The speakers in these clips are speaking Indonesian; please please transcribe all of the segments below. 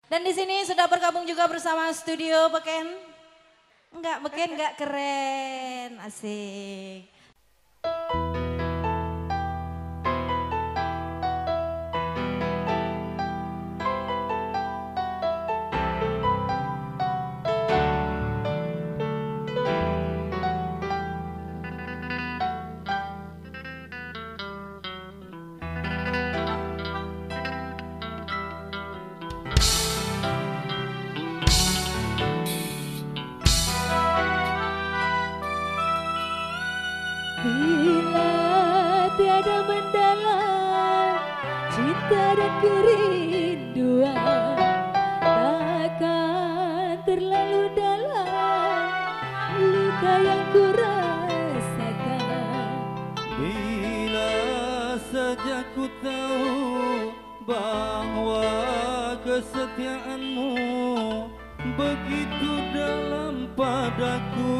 Dan di sini sudah bergabung juga bersama studio Beken. Enggak Beken, enggak keren, asik. Bila tiada mendalam cinta dan kerinduan, takkan terlalu dalam luka yang ku rasakan. Bila saja ku tahu bahwa kesetiaanmu begitu dalam padaku,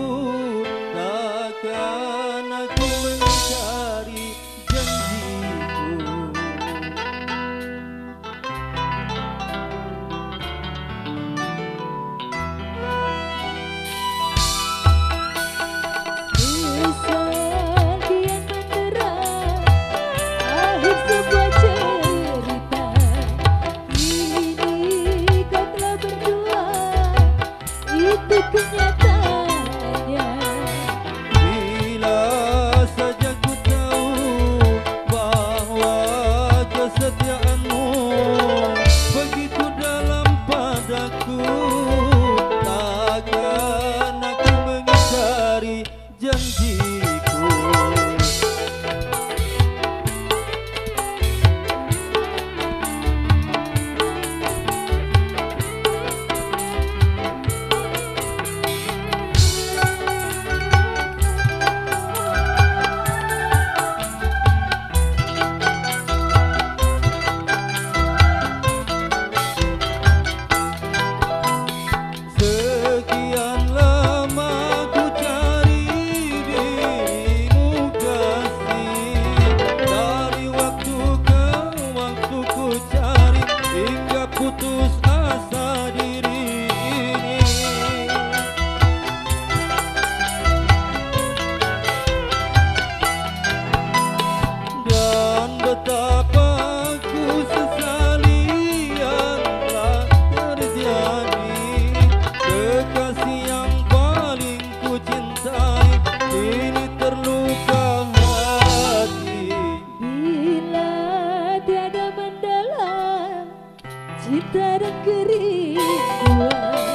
takkan aku mengingkari janjiku. Kisah kian menderang akhir sebuah cerita. Kini kau telah berdua, itu kenyataannya. Bila saja ku tahu bahwa kesetiaanmu begitu dalam padaku, takkan aku mengingkari janjiku. Sekian lama ku cari dirimu kasih, dari waktu ke waktu ku cari hingga putus asa diri ini. Dan betapa ku sesali yang telah terjadi. Kekasih yang paling ku cintai kini terluka hati. Bila tiada mendalam cinta dan kerinduan,